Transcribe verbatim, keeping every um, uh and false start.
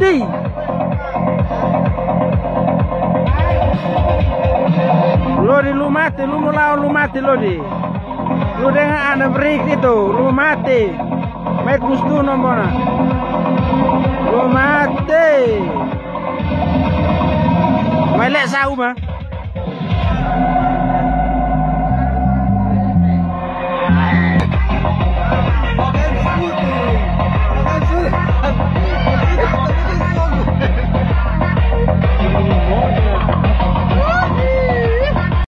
mati. Lodi lu mati, lu mau lawan lu mati Lodi. Lu dengan ada break itu, lu mati. Met mustu nomornya. Lu mati. Melek sau mah.